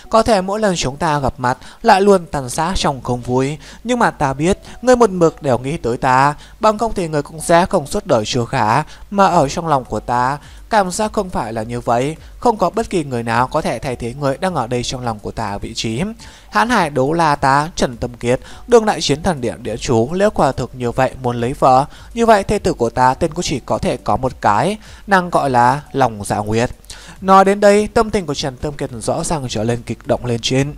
Có thể mỗi lần chúng ta gặp mặt lại luôn tàn sát trong không vui, nhưng mà ta biết ngươi một mực đều nghĩ tới ta, bằng không thì ngươi cũng sẽ không suốt đời chưa khả. Mà ở trong lòng của ta, cảm giác không phải là như vậy. Không có bất kỳ người nào có thể thay thế người đang ở đây trong lòng của ta vị trí. Hãn Hải Đấu La ta, Trần Tâm Kiệt, đương đại chiến thần điện địa chủ, nếu quả thực như vậy muốn lấy vợ, như vậy thê tử của ta tên cũng chỉ có thể có một cái, nàng gọi là Lòng Dạ Nguyệt. Nói đến đây, tâm tình của Trần Tâm Kiệt rõ ràng trở lên kịch động lên trên.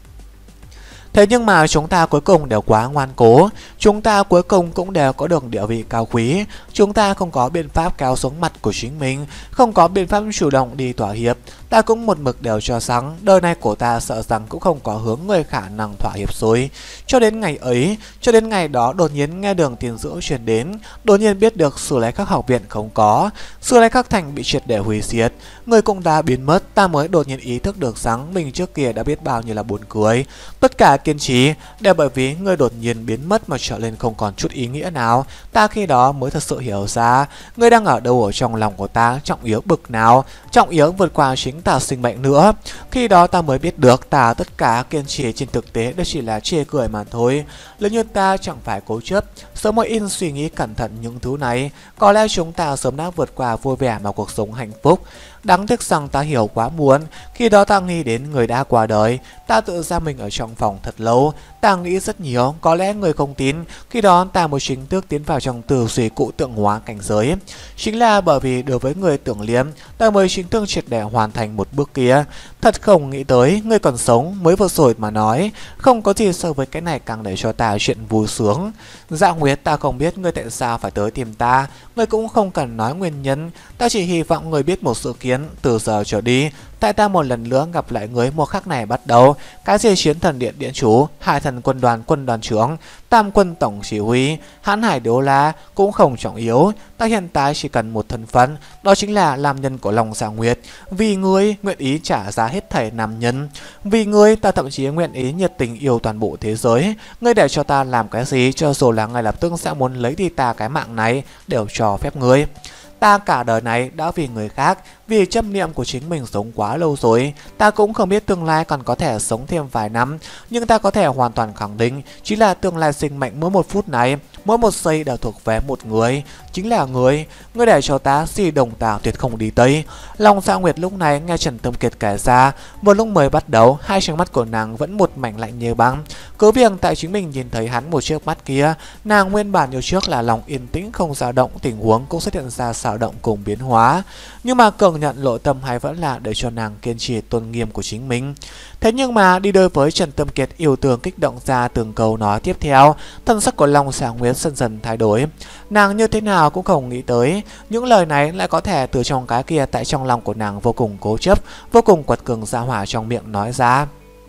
Thế nhưng mà chúng ta cuối cùng đều quá ngoan cố, chúng ta cuối cùng cũng đều có được địa vị cao quý, chúng ta không có biện pháp kéo xuống mặt của chính mình, không có biện pháp chủ động đi thỏa hiệp. Ta cũng một mực đều cho rằng đời này của ta sợ rằng cũng không có hướng người khả năng thỏa hiệp rồi. Cho đến ngày ấy, cho đến ngày đó đột nhiên nghe đường tiền dữ truyền đến, đột nhiên biết được Sử Lai Khắc học viện không có, Sử Lai Khắc thành bị triệt để hủy diệt, người cũng đã biến mất. Ta mới đột nhiên ý thức được rằng mình trước kia đã biết bao nhiêu là buồn cười. Tất cả kiên trì đều bởi vì người đột nhiên biến mất mà trở nên không còn chút ý nghĩa nào. Ta khi đó mới thật sự hiểu ra người đang ở đâu ở trong lòng của ta, trọng yếu bực nào, trọng yếu vượt qua chính ta sinh mệnh nữa. Khi đó ta mới biết được ta tất cả kiên trì trên thực tế đó chỉ là chê cười mà thôi. Nếu như ta chẳng phải cố chấp, sớm mới in suy nghĩ cẩn thận những thứ này, có lẽ chúng ta sớm đã vượt qua vui vẻ mà cuộc sống hạnh phúc. Đáng tiếc rằng ta hiểu quá muộn. Khi đó ta nghĩ đến người đã qua đời, ta tự ra mình ở trong phòng thật lâu. Ta nghĩ rất nhiều, có lẽ người không tin. Khi đó ta mới chính thức tiến vào trong tư duy cụ tượng hóa cảnh giới. Chính là bởi vì đối với người tưởng liêm, ta mới chính thức triệt để hoàn thành một bước kia. Thật không nghĩ tới, người còn sống mới vừa rồi mà nói. Không có gì so với cái này càng để cho ta chuyện vui sướng. Dạ Nguyệt, ta không biết người tại sao phải tới tìm ta. Người cũng không cần nói nguyên nhân. Ta chỉ hy vọng người biết một sự kiến. Từ giờ trở đi, tại ta một lần nữa gặp lại người một khắc này bắt đầu. Cái gì chiến thần điện điện chủ, Hải thần quân đoàn trưởng, Tam quân tổng chỉ huy, Hãn Hải Đấu La cũng không trọng yếu. Ta hiện tại chỉ cần một thân phận, đó chính là làm nhân của Lòng Dạ Nguyệt. Vì ngươi nguyện ý trả giá hết thảy nam nhân. Vì ngươi ta thậm chí nguyện ý nhiệt tình yêu toàn bộ thế giới. Ngươi để cho ta làm cái gì, cho dù là ngay lập tức sẽ muốn lấy đi ta cái mạng này, đều cho phép ngươi. Ta cả đời này đã vì người khác, vì chấp niệm của chính mình sống quá lâu rồi. Ta cũng không biết tương lai còn có thể sống thêm vài năm, nhưng ta có thể hoàn toàn khẳng định chính là tương lai sinh mệnh mỗi một phút này, mỗi một giây đều thuộc về một người, chính là người. Ngươi để cho ta di đồng tảo tuyệt không đi tây. Lòng Dạ Nguyệt lúc này nghe Trần Tâm Kiệt kể ra, một lúc mới bắt đầu, hai tròng mắt của nàng vẫn một mảnh lạnh như băng. Cứ việc tại chính mình nhìn thấy hắn một chiếc mắt kia, nàng nguyên bản như trước là lòng yên tĩnh không dao động, tình huống cũng xuất hiện ra xáo động cùng biến hóa. Nhưng mà cường nhận lộ tâm hay vẫn là để cho nàng kiên trì tôn nghiêm của chính mình. Thế nhưng mà đi đôi với Trần Tâm Kiệt yêu thương kích động ra từng câu nói tiếp theo, thân sắc của Long Dạ Nguyệt dần dần thay đổi. Nàng như thế nào cũng không nghĩ tới những lời này lại có thể từ trong cái kia tại trong lòng của nàng vô cùng cố chấp, vô cùng quật cường ra hỏa trong miệng nói ra.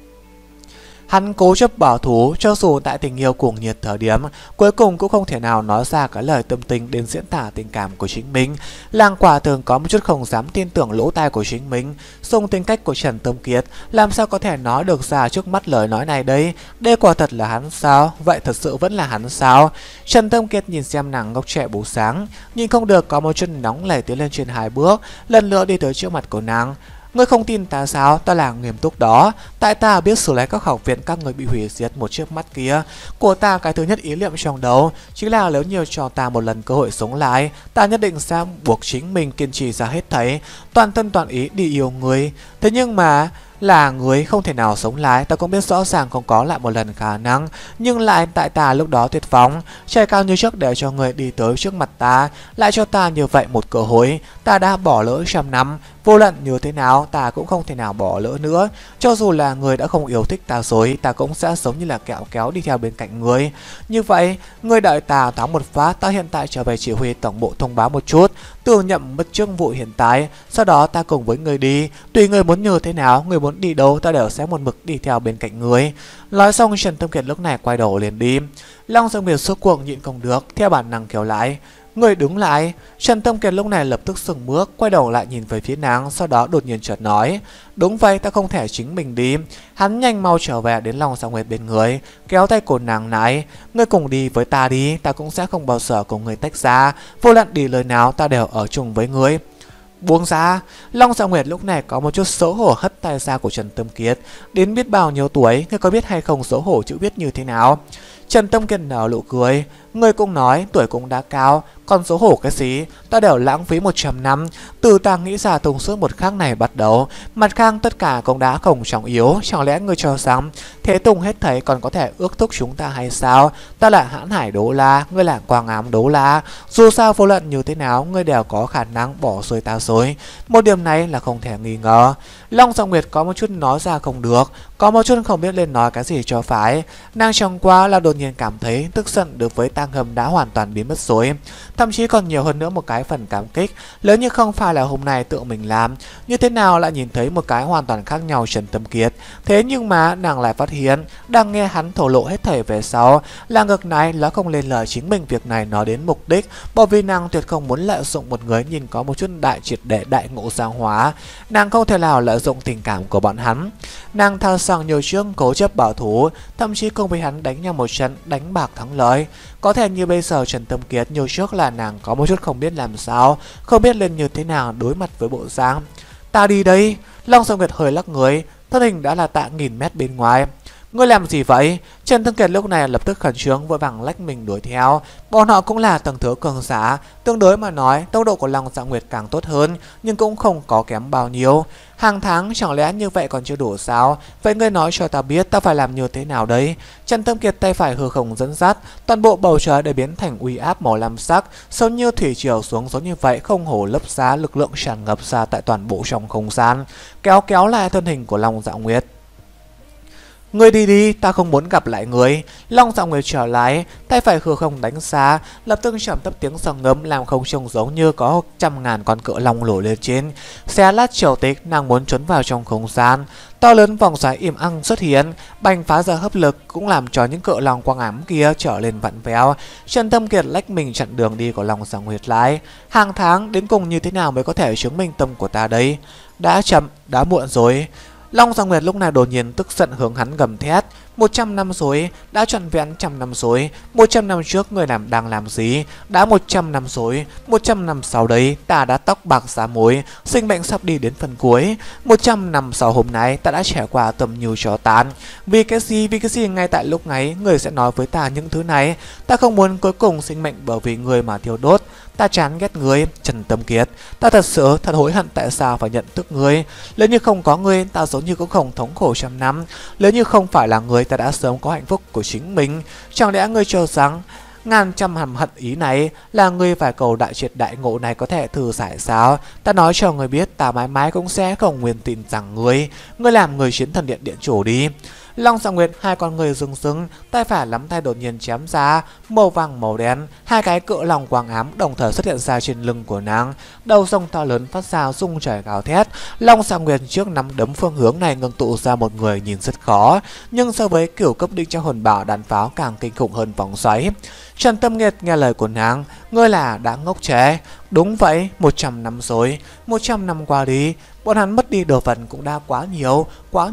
Hắn cố chấp bảo thủ, cho dù tại tình yêu cuồng nhiệt thời điểm, cuối cùng cũng không thể nào nói ra cái lời tâm tình đến diễn tả tình cảm của chính mình. Làng quả thường có một chút không dám tin tưởng lỗ tai của chính mình. Xung tính cách của Trần Tâm Kiệt, làm sao có thể nói được ra trước mắt lời nói này đây? Đây quả thật là hắn sao? Vậy thật sự vẫn là hắn sao? Trần Tâm Kiệt nhìn xem nàng ngốc trẻ bú sáng, nhìn không được có một chân nóng lẩy tiến lên trên hai bước, lần nữa đi tới trước mặt của nàng. Ngươi không tin ta sao? Ta là nghiêm túc đó. Tại ta biết Sử Lai Các học viện các người bị hủy diệt một chiếc mắt kia. Của ta cái thứ nhất ý niệm trong đầu chính là nếu như cho ta một lần cơ hội sống lại, ta nhất định sẽ buộc chính mình kiên trì ra hết thảy, toàn thân toàn ý đi yêu người. Thế nhưng mà là người không thể nào sống lại, ta cũng biết rõ ràng không có lại một lần khả năng, nhưng lại tại ta lúc đó tuyệt phóng, trời cao như trước để cho người đi tới trước mặt ta, lại cho ta như vậy một cơ hội. Ta đã bỏ lỡ 100 năm, vô luận như thế nào ta cũng không thể nào bỏ lỡ nữa. Cho dù là người đã không yêu thích ta rồi, ta cũng sẽ giống như là kẹo kéo đi theo bên cạnh người. Như vậy, người đợi ta thoáng một phát, ta hiện tại trở về chỉ huy tổng bộ thông báo một chút, từ nhậm mất chức vụ hiện tại, sau đó ta cùng với người đi, tùy người muốn như thế nào, người muốn đi đâu ta đều sẽ một mực đi theo bên cạnh người. Nói xong Trần Tâm Kiệt lúc này quay đầu liền đi. Long Dạ Nguyệt suốt cuộc nhịn không được, theo bản năng kéo lại. Người đứng lại. Trần Tâm Kiệt lúc này lập tức dừng bước, quay đầu lại nhìn về phía nàng, sau đó đột nhiên chợt nói: đúng vậy, ta không thể chính mình đi. Hắn nhanh mau trở về đến Long Dạ Nguyệt bên người, kéo tay của nàng lại: ngươi cùng đi với ta đi, ta cũng sẽ không bao giờ cùng người tách ra, vô luận đi lời nào ta đều ở chung với ngươi. Buông ra. Long Dạ Nguyệt lúc này có một chút xấu hổ hất tay ra của Trần Tâm Kiệt. Đến biết bao nhiêu tuổi, ngươi có biết hay không xấu hổ chữ viết như thế nào? Trần Tâm Kiệt nở nụ cười. Ngươi cũng nói tuổi cũng đã cao, còn xấu hổ cái gì? Ta đều lãng phí 100 năm từ ta nghĩ ra thông suốt một khắc này bắt đầu. Mặt khác tất cả cũng đã không trọng yếu. Chẳng lẽ ngươi cho rằng Thế Tùng hết thảy còn có thể ước thúc chúng ta hay sao? Ta là Hãn Hải Đấu La, ngươi là Quang Ám Đấu La. Dù sao vô luận như thế nào, ngươi đều có khả năng bỏ rơi ta rồi. Một điểm này là không thể nghi ngờ. Long Dạ Nguyệt có một chút nói ra không được, có một chút không biết lên nói cái gì cho phải. Nàng trong qua là đột nhiên cảm thấy tức giận đối với Tang Hâm đã hoàn toàn biến mất rồi. Thậm chí còn nhiều hơn nữa một cái phần cảm kích. Nếu như không phải là hôm nay tự mình làm, như thế nào lại nhìn thấy một cái hoàn toàn khác nhau Trần Tâm Kiệt. Thế nhưng mà nàng lại phát hiện, đang nghe hắn thổ lộ hết thảy về sau, là ngược này nó không lên lời chính mình việc này nói đến mục đích, bởi vì nàng tuyệt không muốn lợi dụng một người nhìn có một chút đại triệt để đại ngộ giang hóa. Nàng không thể nào lợi dụng tình cảm của bọn hắn. Nàng thao sang nhiều chương cố chấp bảo thủ, thậm chí cùng với hắn đánh nhau một trận đánh bạc thắng lợi. Có thể như bây giờ Trần Tâm Kiệt nhiều trước là nàng có một chút không biết làm sao, không biết lên như thế nào đối mặt với bộ dáng. Ta đi đây. Long Dạ Nguyệt hơi lắc người, thân hình đã là tạ nghìn mét bên ngoài. Ngươi làm gì vậy? Trần Tâm Kiệt lúc này lập tức khẩn trương vội vàng lách mình đuổi theo. Bọn họ cũng là tầng thứ cường giả, tương đối mà nói tốc độ của Long Dạ Nguyệt càng tốt hơn, nhưng cũng không có kém bao nhiêu. Hàng tháng chẳng lẽ như vậy còn chưa đủ sao? Vậy ngươi nói cho ta biết ta phải làm như thế nào đấy? Trần Tâm Kiệt tay phải hư không dẫn dắt, toàn bộ bầu trời đều biến thành uy áp màu lam sắc, giống như thủy triều xuống giống như vậy, không hổ lấp ra lực lượng tràn ngập ra tại toàn bộ trong không gian, kéo lại thân hình của Long Dạ Nguyệt. Ngươi đi đi, ta không muốn gặp lại ngươi. Long Dạ Nguyệt trở lại, tay phải hư không đánh xa, lập tức trầm thấp tiếng sầm ngâm làm không trông giống như có 100.000 con cự long nổi lên trên. Xé lát triều tịch, nàng muốn trốn vào trong không gian. To lớn vòng xoáy im ăng xuất hiện, bành phá ra hấp lực cũng làm cho những cự long quang ám kia trở lên vặn vẹo. Trần Tâm Kiệt lách mình chặn đường đi của Long Dạ Nguyệt lại. Hàng tháng đến cùng như thế nào mới có thể chứng minh tâm của ta đây? Đã chậm, đã muộn rồi. Long Dạ Nguyệt lúc này đột nhiên tức giận hướng hắn gầm thét. 100 năm rồi, đã trọn vẹn 100 năm rồi. 100 năm trước người đang làm gì? Đã 100 năm rồi. 100 năm sau đấy ta đã tóc bạc giá mối, sinh mệnh sắp đi đến phần cuối. 100 năm sau hôm nay ta đã trải qua tầm như chó tàn. Vì cái gì ngay tại lúc ấy người sẽ nói với ta những thứ này? Ta không muốn cuối cùng sinh mệnh bởi vì người mà thiêu đốt. Ta chán ghét ngươi, Trần Tâm Kiệt. Ta thật sự thật hối hận tại sao phải nhận thức ngươi. Nếu như không có ngươi, ta giống như cũng không thống khổ trăm năm. Nếu như không phải là ngươi, ta đã sớm có hạnh phúc của chính mình. Chẳng lẽ ngươi cho rằng ngàn trăm hầm hận ý này là ngươi phải cầu đại triệt đại ngộ này có thể thử giải sao? Ta nói cho ngươi biết, ta mãi mãi cũng sẽ không nguyên tin rằng ngươi làm người chiến thần điện điện chủ đi. Long Dạ Nguyệt hai con người rừng rừng, tay phải nắm tay đột nhiên chém ra, màu vàng màu đen, hai cái cự long quang ám đồng thời xuất hiện ra trên lưng của nàng. Đầu rồng to lớn phát ra rung trời gào thét. Long Dạ Nguyệt trước nắm đấm phương hướng này ngưng tụ ra một người nhìn rất khó, nhưng so với kiểu cấp định cho hồn bảo đạn pháo càng kinh khủng hơn vòng xoáy. Trần Tâm Kiệt nghe lời của nàng, ngươi là đã ngốc trẻ. Đúng vậy, 100 năm rồi, 100 năm qua đi, bọn hắn mất đi đồ vật cũng đã quá nhiều,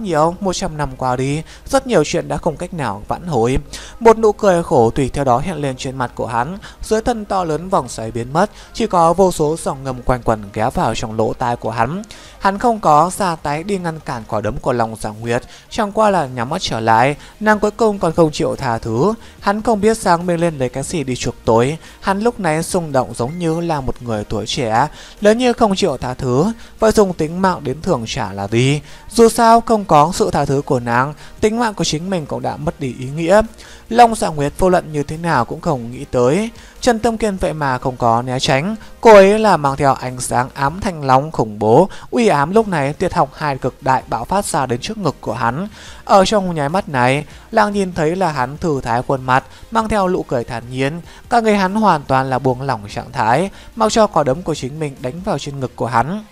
100 năm qua đi, rất nhiều chuyện đã không cách nào vãn hồi. Một nụ cười khổ tùy theo đó hiện lên trên mặt của hắn, dưới thân to lớn vòng xoáy biến mất, chỉ có vô số dòng ngầm quanh quẩn ghé vào trong lỗ tai của hắn. Hắn không có ra tay đi ngăn cản quả đấm của Long Dạ Nguyệt, chẳng qua là nhắm mắt trở lại, nàng cuối cùng còn không chịu tha thứ. Hắn không biết rằng mình lên lấy cái gì đi chuộc tối, hắn lúc này xung động giống như là một người tuổi trẻ, nếu như không chịu tha thứ, vậy dùng tính mạng đến thưởng trả là gì? Dù sao không có sự tha thứ của nàng, tính mạng của chính mình cũng đã mất đi ý nghĩa. Long Dạ Nguyệt vô luận như thế nào cũng không nghĩ tới, Trần Tâm Kiệt vậy mà không có né tránh, cô ấy là mang theo ánh sáng ám thanh long khủng bố, uy ám lúc này tuyệt học hai cực đại bạo phát ra đến trước ngực của hắn. Ở trong nháy mắt này, Lang nhìn thấy là hắn thư thái khuôn mặt, mang theo nụ cười thản nhiên, cả người hắn hoàn toàn là buông lỏng trạng thái, mặc cho quả đấm của chính mình đánh vào trên ngực của hắn.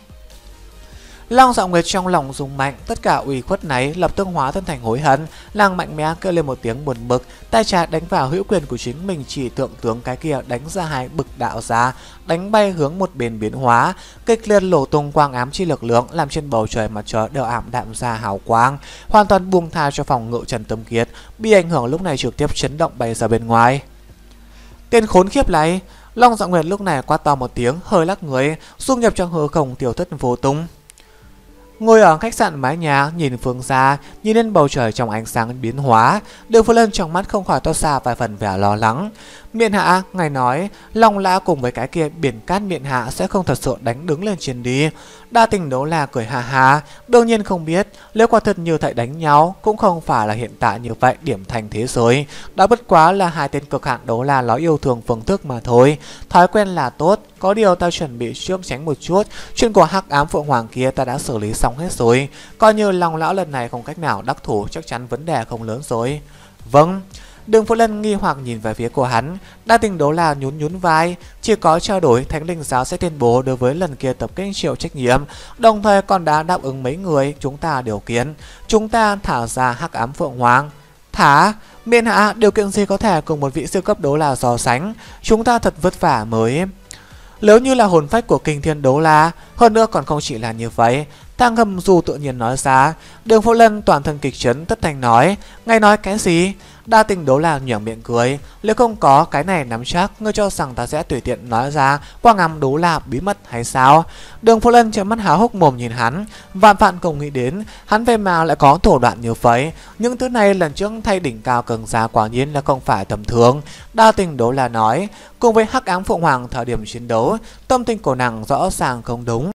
Long Dạ Nguyệt trong lòng rung mạnh, tất cả ủy khuất này lập tức hóa thân thành hối hận. Nàng mạnh mẽ kêu lên một tiếng buồn bực, tay trái đánh vào hữu quyền của chính mình, chỉ thượng tướng cái kia đánh ra hai bực đạo ra, đánh bay hướng một bên biến hóa, kịch liệt nổ tung quang ám chi lực lượng, làm trên bầu trời mặt trời đều ảm đạm ra hào quang, hoàn toàn buông tha cho phòng ngự Trần Tâm Kiệt, bị ảnh hưởng lúc này trực tiếp chấn động bay ra bên ngoài. Tên khốn khiếp này, Long Dạ Nguyệt lúc này quát to một tiếng, hơi lắc người, xung nhập trong hư không tiêu thất vô tung. Ngồi ở khách sạn mái nhà, nhìn phương xa, nhìn lên bầu trời trong ánh sáng biến hóa, Đường Phu Lân trong mắt không khỏi toát ra vài phần vẻ lo lắng. Miện Hạ, ngài nói, Long Lã cùng với cái kia biển cát Miện Hạ sẽ không thật sự đánh đứng lên trên đi. Đa Tình Đấu La cười ha ha, đương nhiên không biết, nếu quả thật như thầy đánh nhau, cũng không phải là hiện tại như vậy điểm thành thế giới. Đó bất quá là hai tên cực hạn Đấu La nói yêu thương phương thức mà thôi. Thói quen là tốt, có điều ta chuẩn bị trước tránh một chút. Chuyện của Hắc Ám Phượng Hoàng kia ta đã xử lý xong hết rồi. Coi như Long Lão lần này không cách nào đắc thủ, chắc chắn vấn đề không lớn rồi. Vâng. Đường Phu Lân nghi hoặc nhìn về phía của hắn. Đa Tình Đấu La nhún nhún vai. Chỉ có trao đổi, Thánh Linh Giáo sẽ tuyên bố đối với lần kia tập kích chịu trách nhiệm, đồng thời còn đã đáp ứng mấy người chúng ta điều kiện. Chúng ta thả ra Hắc Ám Phượng Hoàng. Thả? Miện Hạ, điều kiện gì có thể cùng một vị siêu cấp Đấu La so sánh? Chúng ta thật vất vả mới. Nếu như là hồn phách của Kinh Thiên Đấu La, hơn nữa còn không chỉ là như vậy. Thang Ngâm Du tự nhiên nói ra. Đường Phu Lân toàn thân kịch chấn, tất thành nói, ngài nói cái gì? Đa Tình Đấu La nhoẻn miệng cười, nếu không có cái này nắm chắc, ngươi cho rằng ta sẽ tùy tiện nói ra Quang Ám Đấu La bí mật hay sao? Đường Phu Lân trợn mắt há hốc mồm nhìn hắn, vạn vạn không nghĩ đến hắn về mà lại có thủ đoạn như vậy. Những thứ này lần trước thay đỉnh cao cường giả quả nhiên là không phải tầm thường. Đa Tình Đấu La nói, cùng với Hắc Ám Phượng Hoàng thời điểm chiến đấu, tâm tình của nàng rõ ràng không đúng.